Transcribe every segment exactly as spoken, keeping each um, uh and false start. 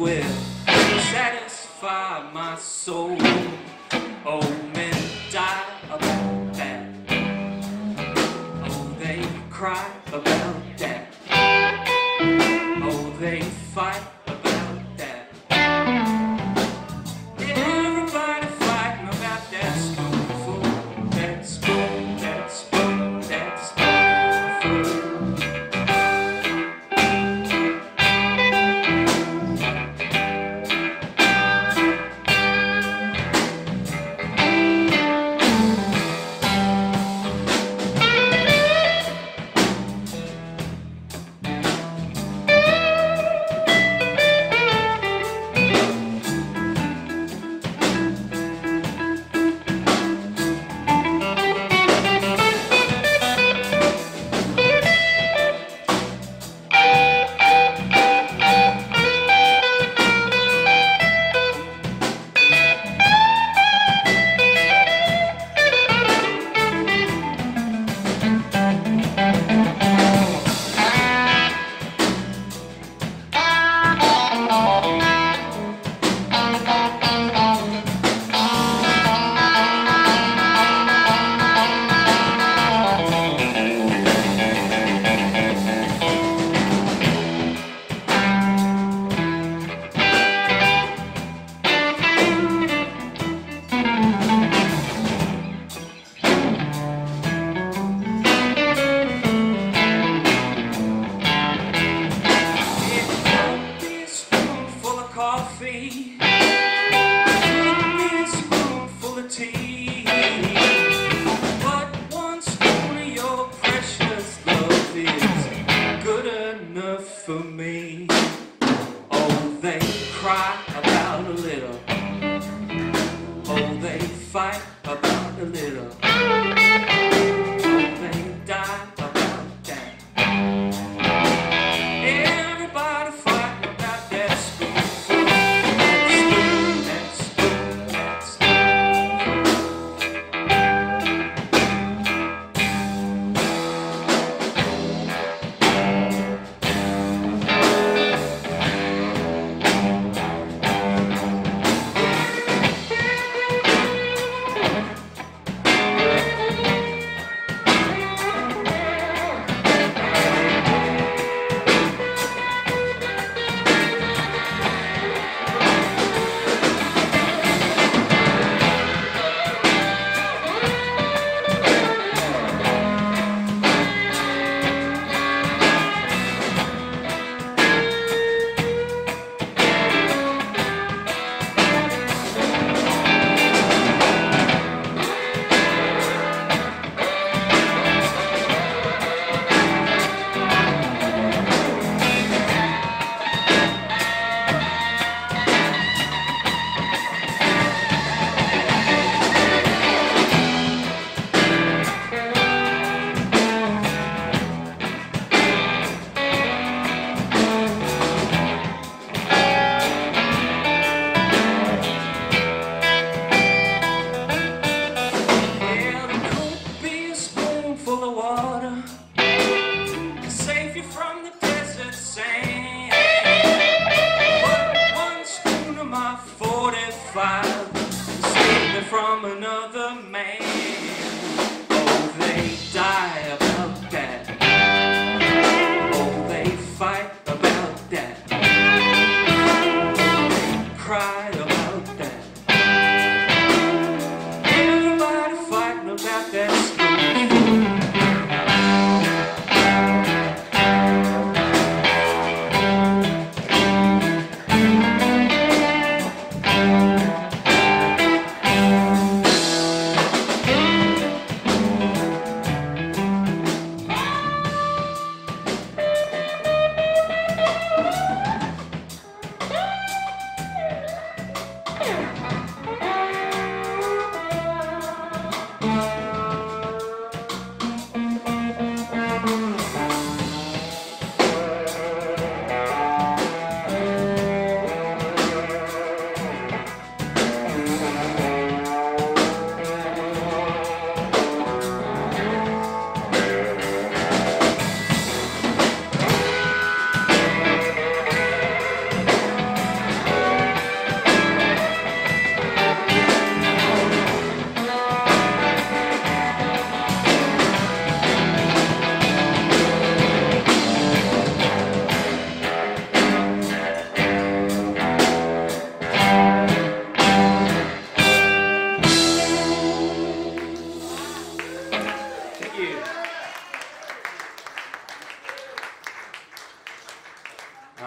will satisfy my soul. Oh, men die about that. Oh, they cry about that. Oh, they fight about that. Everybody fighting about that spoonful, that spoon, that spoon, that spoonful. Coffee, a spoonful of tea, but one spoon of your precious love is good enough for me. Oh, they cry about a little. Oh, they fight about a little. Oh, they die about that. Everybody fighting about that spoon.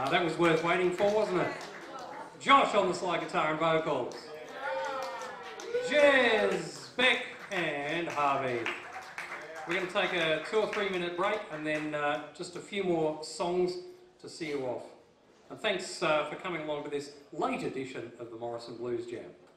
Uh, that was worth waiting for, wasn't it? Josh on the slide guitar and vocals. Jez, Beck and Harvey. We're going to take a two or three minute break and then uh, just a few more songs to see you off. And thanks uh, for coming along to this late edition of the Morrison Blues Jam.